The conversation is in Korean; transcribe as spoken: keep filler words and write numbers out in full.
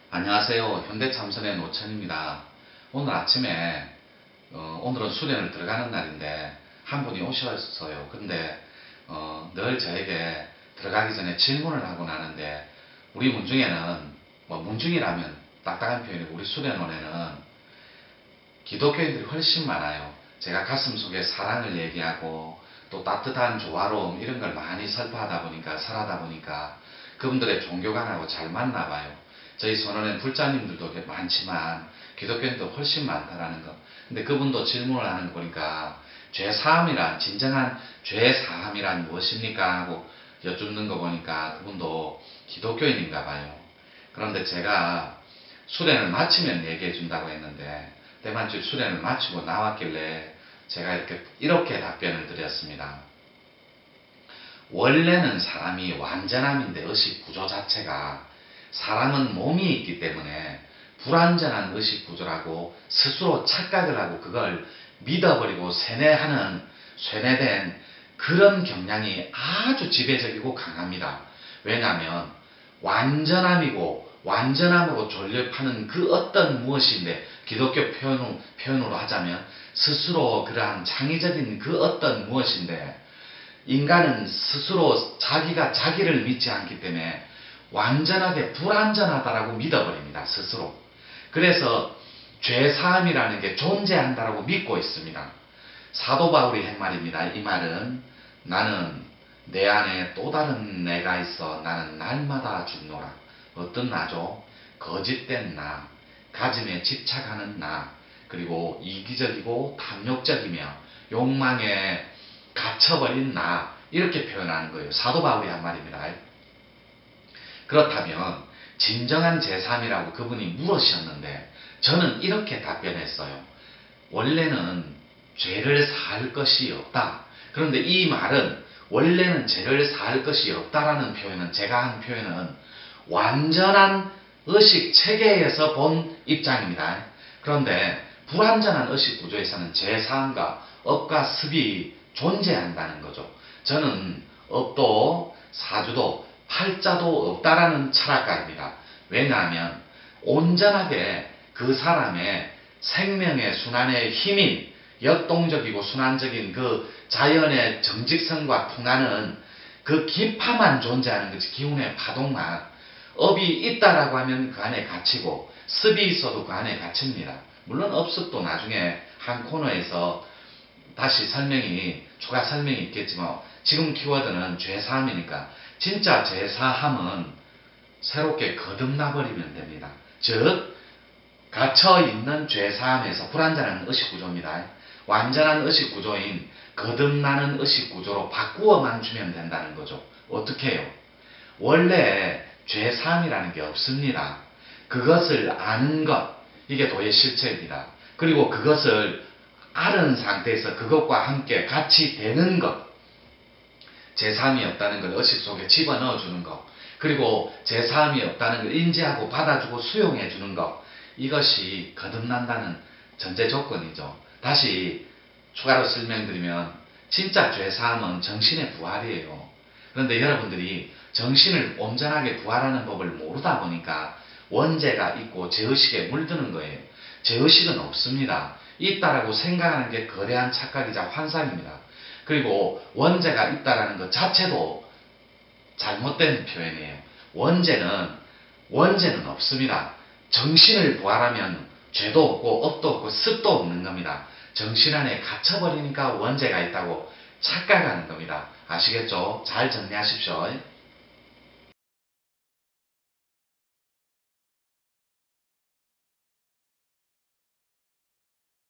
안녕하세요. 현대참선의 노천입니다. 오늘 아침에 어, 오늘은 수련을 들어가는 날인데 한 분이 오셨어요. 근데 어, 늘 저에게 들어가기 전에 질문을 하고 나는데 우리 문중에는 뭐 문중이라면 딱딱한 표현이고 우리 수련원에는 기독교인들이 훨씬 많아요. 제가 가슴 속에 사랑을 얘기하고 또 따뜻한 조화로움 이런 걸 많이 설파하다 보니까 설하다 보니까 그분들의 종교관하고 잘 맞나 봐요. 저희 선원엔 불자님들도 많지만 기독교인도 훨씬 많다라는 거. 근데 그분도 질문을 하는 거 보니까 죄사함이란 진정한 죄사함이란 무엇입니까? 하고 여쭙는 거 보니까 그분도 기독교인인가 봐요. 그런데 제가 수련을 마치면 얘기해 준다고 했는데 대만주 수련을 마치고 나왔길래 제가 이렇게 이렇게 답변을 드렸습니다. 원래는 사람이 완전함인데 의식 구조 자체가 사람은 몸이 있기 때문에 불완전한 의식 구조라고 스스로 착각을 하고 그걸 믿어버리고 세뇌하는 쇠뇌된 그런 경향이 아주 지배적이고 강합니다. 왜냐하면 완전함이고 완전함으로 존립하는 그 어떤 무엇인데 기독교 표현으로, 표현으로 하자면 스스로 그러한 창의적인 그 어떤 무엇인데 인간은 스스로 자기가 자기를 믿지 않기 때문에 완전하게 불완전하다라고 믿어버립니다. 스스로. 그래서 죄사함이라는 게 존재한다라고 믿고 있습니다. 사도 바울이 한 말입니다. 이 말은 나는 내 안에 또 다른 내가 있어 나는 날마다 죽노라. 어떤 나죠? 거짓된 나, 가짐에 집착하는 나, 그리고 이기적이고 탐욕적이며 욕망에 갇혀버린 나, 이렇게 표현하는 거예요. 사도 바울이 한 말입니다. 그렇다면 진정한 제사함이라고 그분이 물으셨는데 저는 이렇게 답변했어요. 원래는 죄를 사할 것이 없다. 그런데 이 말은 원래는 죄를 사할 것이 없다라는 표현은 제가 한 표현은 완전한 의식 체계에서 본 입장입니다. 그런데 불완전한 의식 구조에서는 죄사함과 업과 습이 존재한다는 거죠. 저는 업도 사주도 팔자도 없다라는 철학가입니다. 왜냐하면 온전하게 그 사람의 생명의 순환의 힘인 역동적이고 순환적인 그 자연의 정직성과 풍화는 그 기파만 존재하는 거지. 기운의 파동만. 업이 있다라고 하면 그 안에 갇히고 습이 있어도 그 안에 갇힙니다. 물론 업습도 나중에 한 코너에서 다시 설명이 추가 설명이 있겠지만 지금 키워드는 죄사함이니까 진짜 죄사함은 새롭게 거듭나버리면 됩니다. 즉 갇혀있는 죄사함에서 불완전한 의식구조입니다. 완전한 의식구조인 거듭나는 의식구조로 바꾸어만 주면 된다는 거죠. 어떻게 해요? 원래 죄사함이라는 게 없습니다. 그것을 아는 것, 이게 도의 실체입니다. 그리고 그것을 아는 상태에서 그것과 함께 같이 되는 것, 죄사함이 없다는 걸 의식 속에 집어넣어 주는 것, 그리고 죄사함이 없다는 걸 인지하고 받아주고 수용해 주는 것, 이것이 거듭난다는 전제 조건이죠. 다시 추가로 설명드리면 진짜 죄사함은 정신의 부활이에요. 그런데 여러분들이 정신을 온전하게 부활하는 법을 모르다 보니까 원죄가 있고 죄의식에 물드는 거예요. 죄의식은 없습니다. 있다라고 생각하는 게 거대한 착각이자 환상입니다. 그리고 원죄가 있다라는 것 자체도 잘못된 표현이에요. 원죄는 원죄는 없습니다. 정신을 부활하면 죄도 없고 업도 없고 습도 없는 겁니다. 정신 안에 갇혀버리니까 원죄가 있다고 착각하는 겁니다. 아시겠죠? 잘 정리하십시오.